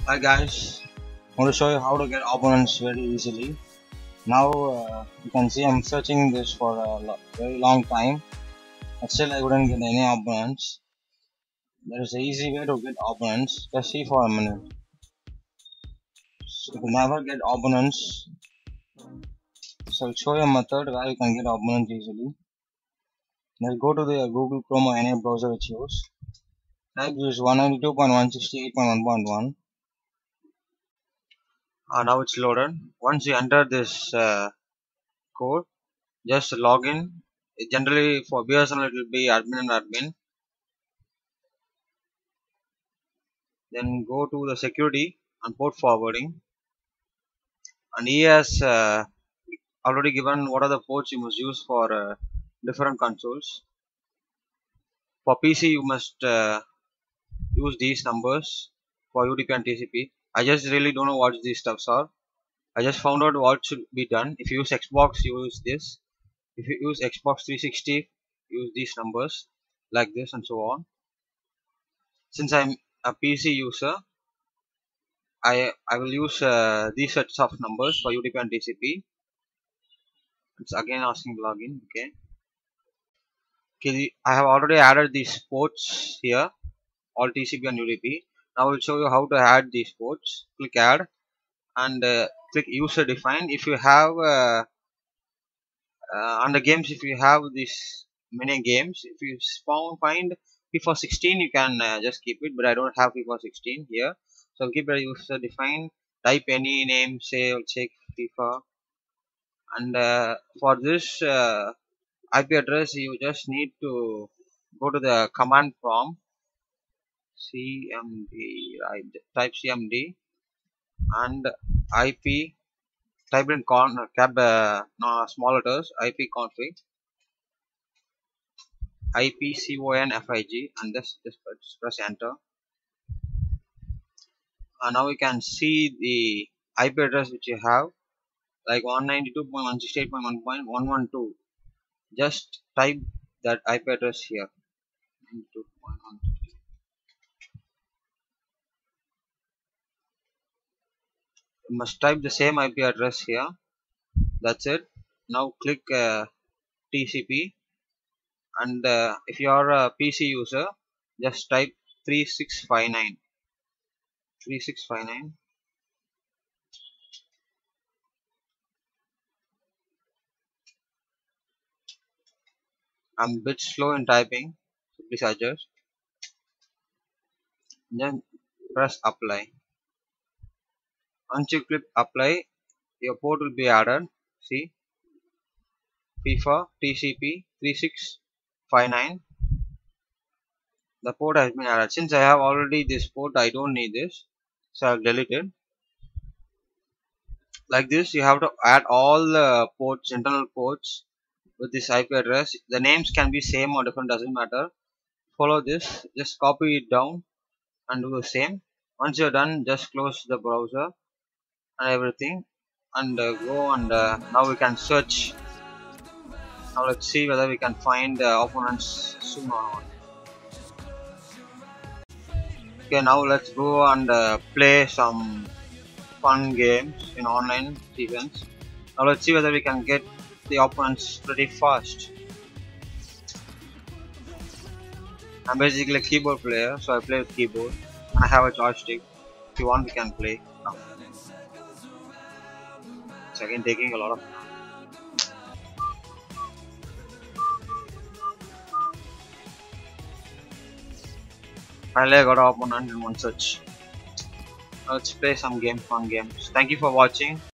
Hi guys, I want to show you how to get opponents very easily. Now you can see I'm searching this for a very long time, but still I couldn't get any opponents. There is an easy way to get opponents. Just see for a minute. So if you never get opponents, so I'll show you a method where you can get opponents easily. Now go to the Google Chrome or any browser which you use. Type this 192.168.1.1. Now it's loaded. Once you enter this code, just log in. Generally for BSNL it will be admin and admin. Then go to the security and port forwarding, and he has already given what are the ports you must use for different consoles. For PC you must use these numbers for UDP and TCP. I just really don't know what these stuffs are. I just found out what should be done. If you use Xbox, you use this. If you use Xbox 360, use these numbers like this and so on. Since I'm a PC user, I will use these sets of numbers for UDP and TCP. It's again asking login. Okay, I have already added these ports here, all TCP and UDP. Now I will show you how to add these ports. Click add and click user define. If you have under games, if you have these many games, if you find FIFA 16, you can just keep it, but I don't have FIFA 16 here, so keep it user define. Type any name, say I'll check FIFA, and for this IP address you just need to go to the command prompt cmd, right? Type cmd and IP, type in no, small letters, IP config IPCONFIG, and just press enter. And now you can see the IP address which you have, like 192.168.1.112. Just type that IP address here. 192.1. You must type the same IP address here. That's it. Now click TCP, and if you are a PC user, just type 3659. 3659. I'm a bit slow in typing, so please adjust. Then press apply. Once you click apply, your port will be added. See, FIFA TCP 3659. The port has been added. Since I have already this port, I don't need this, so I'll delete it. Like this, you have to add all the ports, internal ports, with this IP address. The names can be same or different, doesn't matter. Follow this, just copy it down and do the same. Once you're done, just close the browser and everything, and go, and now we can search. Now let's see whether we can find opponents soon or not. Okay, now let's go and play some fun games in online events. Now let's see whether we can get the opponents pretty fast. I'm basically a keyboard player, so I play with keyboard. I have a joystick. If you want, we can play now. It's again taking a lot of time. Finally, I got an opponent in one search. Let's play some fun games. Thank you for watching.